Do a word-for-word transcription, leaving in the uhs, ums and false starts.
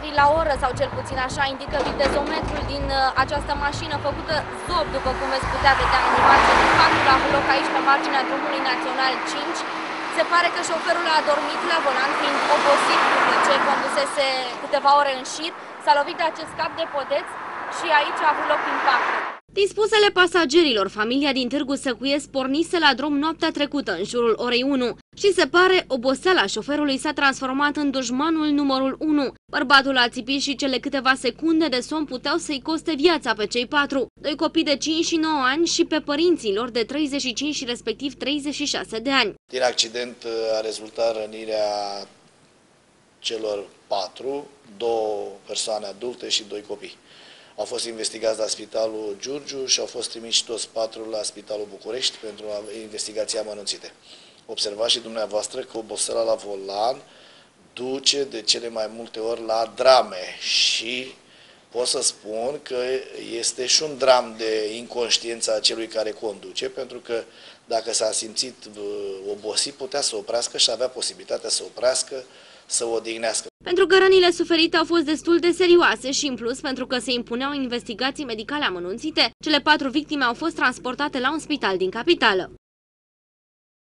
la oră, sau cel puțin așa indică videometrul din această mașină făcută zob, după cum veți putea vedea în imagine. Impactul a avut loc aici pe marginea drumului național cinci. Se pare că șoferul a adormit la volan, fiind obosit după ce condusese câteva ore în șir, s-a lovit de acest cap de podeț și aici a avut loc impactul. Din spusele pasagerilor, familia din Târgu Săcuiesc pornise la drum noaptea trecută, în jurul orei unu, și se pare oboseala șoferului s-a transformat în dușmanul numărul unu. Bărbatul a țipit și cele câteva secunde de somn puteau să-i coste viața pe cei patru, doi copii de cinci și nouă ani și pe părinții lor de treizeci și cinci și respectiv treizeci și șase de ani. Din accident a rezultat rănirea celor patru, două persoane adulte și doi copii. Au fost investigați la Spitalul Giurgiu și au fost trimiși toți patru la Spitalul București pentru investigații amănunțite. Observați și dumneavoastră că oboseala la volan duce de cele mai multe ori la drame și pot să spun că este și un dram de inconștiență a celui care conduce, pentru că dacă s-a simțit obosit, putea să oprească și avea posibilitatea să oprească, să o odihnească. Pentru că rănile suferite au fost destul de serioase și, în plus, pentru că se impuneau investigații medicale amănunțite, cele patru victime au fost transportate la un spital din capitală.